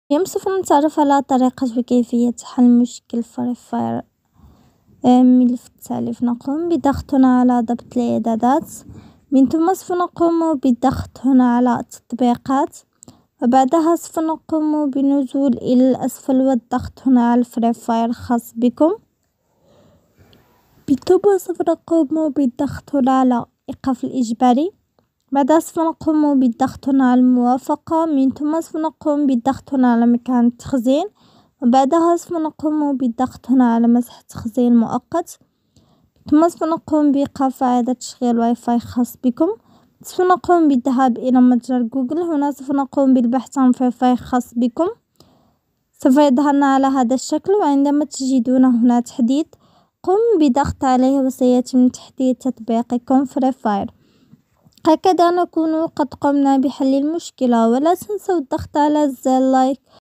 اليوم سوف نتعرف على طريقة وكيفية حل مشكل فري فاير. ملف التالي نقوم بضغط هنا على ضبط الإعدادات، من ثم سوف نقوم بالضغط هنا على التطبيقات، وبعدها سوف نقوم بالنزول إلى الأسفل والضغط هنا على الفري فاير الخاص بكم، ثم سوف نقوم بالضغط هنا على إيقاف الإجباري، بعدها سوف نقوم بالضغط هنا على الموافقة، من ثم سوف نقوم بالضغط هنا على مكان التخزين، وبعدها سوف نقوم بالضغط هنا على مسح تخزين مؤقت، ثم سوف نقوم بإيقاف إعادة تشغيل واي فاي خاص بكم. سوف نقوم بالذهاب إلى متجر جوجل، هنا سوف نقوم بالبحث عن واي فاي خاص بكم، سوف يظهرنا على هذا الشكل، وعندما تجدون هنا تحديث قم بضغط عليه وسيتم تحديث تطبيقكم فري فاير. هكذا نكون قد قمنا بحل المشكلة، ولا تنسوا الضغط على زر لايك